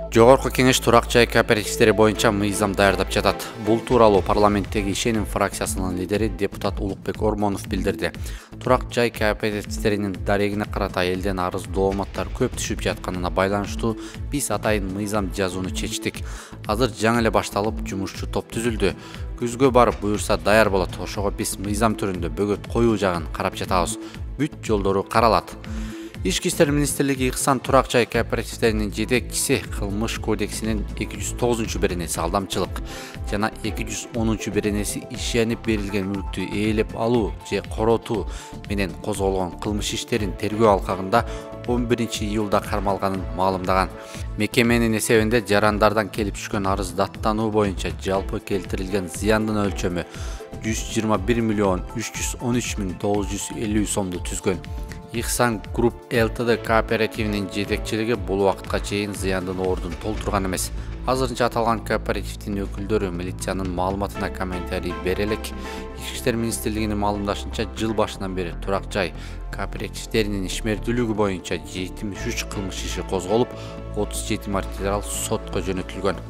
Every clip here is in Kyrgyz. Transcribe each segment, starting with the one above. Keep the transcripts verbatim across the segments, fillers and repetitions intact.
Жогорку кеңеш турак жай кооперативдери боюнча мыйзам даярдап жатат. Бул тууралуу парламенттеги Ишеним фракциясынын лидери депутат Улукбек Ормонов билдирди. Турак жай кооперативдеринин дарегине карата элден арыз дооматтар көп түшүп жатканына байланыштуу биз атайын мыйзам жазууну чечтик. Азыр жаңы эле башталып, жумушчу топ түзүлдү. Күзгө барып буюрса даяр болот. Ошого биз мыйзам түрүндө бөгөт коюу жагын карап жатабыз. Бүт жолдору каралат. Ички иштер министрлиги Ыксан турак жай кооперативдеринин жетекчиси Кылмыш кодексинин эки жүз тогузунчу беренеси алдамчылык жана эки жүз онунчу беренеси ишенип берилген мүлктү ээлеп алуу же коротуу менен козголгон кылмыш иштерин тергөө алкагында он биринчи июлда кармалганын маалымдаган. Мекеменин эсебинде жарандардан келип түшкөн арыз даттануу боюнча жалпы келтирилген зыяндын өлчөмү жүз жыйырма бир миллион үч жүз он үч миң тогуз жүз элүү сомду түзгөн. Иксан Груп Лтд кооперативинин жетекчилиги бул убакытка чейин зыяндын ордун толтурган эмес. Азырынча аталган кооперативдин өкүлдөрү милициянын маалыматына комментарий бере элек. Ички иштер министрлигинин маалымдашынча, жыл башынан бери турак жай кооперативдеринин ишмердүүлүгү боюнча жетимиш үч кылмыш иши козголуп, отуз жети материал сотко жөнөтүлгөн.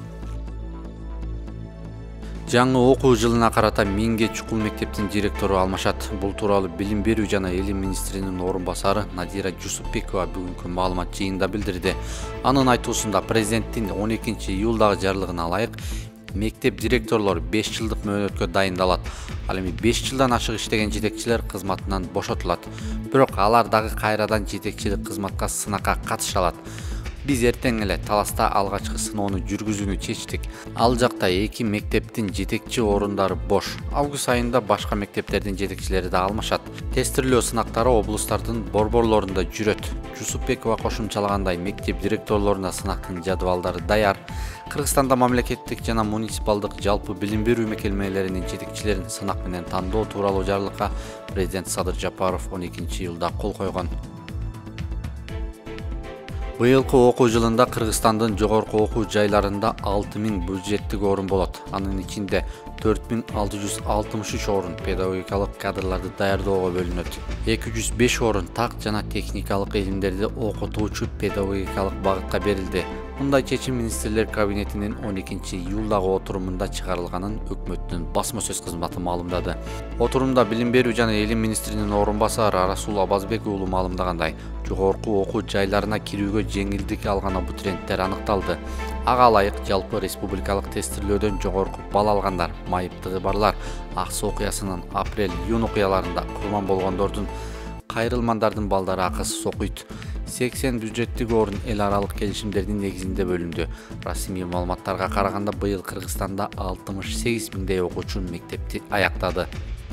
Жаңы окуу жылына карата миңге чукул мектептин директору алмашат. Бул тууралуу Билим берүү жана Элим министринин орун басары Надира Жусупбекова бүгүнкү маалымат жыйынында билдирди. Анын айтуусунда президенттин он экинчи июлдагы жарлыгына ылайык мектеп директорлору беш жылдык мөөнөткө дайындалат. Ал эми беш жылдан ашык иштеген жетекчилер кызматынан бошотулат. Бирок алар дагы кайрадан жетекчилик кызматка сынакка катыша алат. Биз эртең эле Таласта алгачкы сыноону жүргүзүүнү чечтик. Ал жакта эки мектептин жетекчи орундары бош. Август айында башка мектептердин жетекчилери да алмашат. Тестирлөө сынактары облустардын борборлорунда жүрөт. Жусупбекова кошумчалагандай, мектеп директорлоруна сынактын жадвалдары даяр. Кыргызстанда мамлекеттик жана муниципалдык жалпы билим берүү мекемелеринин жетекчилерин сынак менен тандоо тууралуу жарлыкка президент Садыр Жапаров он экинчи июлда кол койгон. Быйылкы окуу жылында Кыргызстандын жогорку окуу жайларында алты миң бюджеттик орун болот. Анын ичинде төрт миң алты жүз алтымыш үч орун педагогикалык кадрларды даярдоого бөлүнөт. эки жүз беш орун так жана техникалык илимдерди окутуучу педагогикалык багытка берилди. Мындай чечим министрлер кабинетинин он экинчи июлдагы отурумунда чыгарылганын өкмөттүн басма сөз кызматы маалымдады. Отурумда Билим берүү жана Элим министринин орун басары Расул Абазбек уулу маалымдагандай, жогорку окуу жайларына кирүүгө жеңилдик алган абитуриенттер аныкталды. Ага ылайык жалпы республикалык тестирлөөдөн жогорку балл алгандар, майыптыгы барлар, Аксы окуясынын апрель-июнь окуяларында курман болгондордун кайрылмандардын балдары акысыз окуйт. сексен бюджеттик орун эл аралык келишимдердин негизинде бөлүндү. Расмий маалыматтарга караганда быйыл Кыргызстанда алтымыш сегиз миңдей окуучу мектепти аяктады.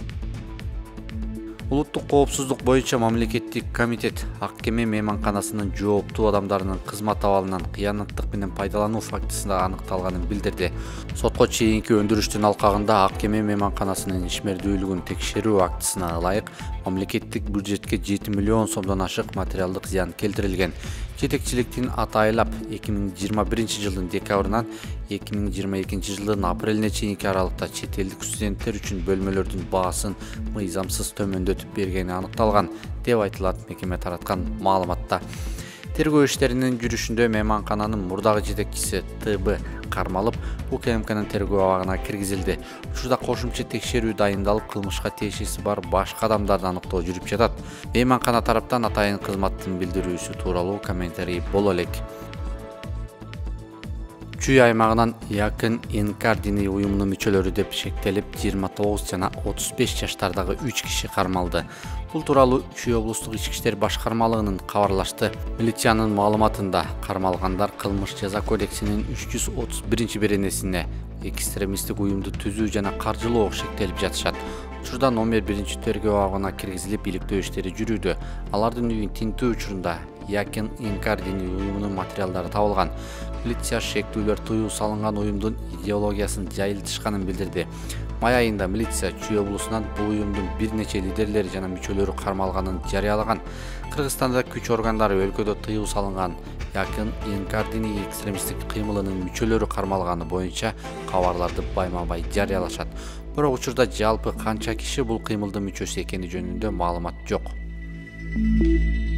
Улуттук коопсуздук боюнча мамлекеттик комитет Ак Кеме мейманканасынын жооптуу адамдарынын кызмат абалынан кыянаттык менен пайдалануу фактысында аныкталганын билдирди. Сотко чейинки өндүрүштүн алкагында Ак Кеме мейманканасынын ишмердүүлүгүн текшерүү актысына ылайык мамлекеттик бюджетке жети миллион сомдон ашык материалдык зыян келтирилген. Жетекчиликтин атайлап эки миң жыйырма биринчи жылдын декабрынан эки миң жыйырма экинчи жылдын апрелине чейинки аралыкта чет элдик студенттер үчүн бөлмөлөрдүн баасын мыйзамсыз төмөндөтүп бергени аныкталган деп айтылат мекеме тараткан маалыматта. Тергөө иштеринин жүрүшүндө мейманкананын мурдагы жетекчиси Т Б кармалып, УКМКнын тергөө абагына киргизилди. Учурда кошумча текшерүү дайындалып, кылмышка тиешеси бар башка адамдарды аныктоо жүрүп жатат. Мейманкана тараптан атайын кызматтын билдирүүсү тууралуу комментарий боло элек. Чүй аймагынан Якын Энкар диний уюмунун мүчөлөрү деп шектелип, жыйырма тогуз жана отуз беш жаштардагы үч киши кармалды. Бул тууралуу Чүй облустук ички иштер башкармалыгынын кабарлашты. Милициянын маалыматында кармалгандар кылмыш жаза кодексинин үч жүз отуз биринчи беренесине экстремисттик уюмду түзүү жана каржылоо шектелип жатышат. Учурда номер биринчи тергөө абагына киргизилип, иликтөө иштери жүрүүдө. Алардын үйүн тинтүү учурунда Якын Энкар диний уюмунун материалдары табылган. Милиция шектүүлөр тыюу салынган уюмдун идеологиясын жайылтышканын билдирди. Май айында милиция Чүй облусунан бул уюмдун бир нече лидерлери жана мүчөлөрү кармалганын жарыялаган. Кыргызстанда күч органдары өлкөдө тыюу салынган Якын Энкар диний экстремисттик кыймылынын мүчөлөрү кармалганы боюнча кабарларды байма-бай жарыялашат. Бирок учурда жалпы канча киши бул кыймылдын мүчөсү экени жөнүндө маалымат жок.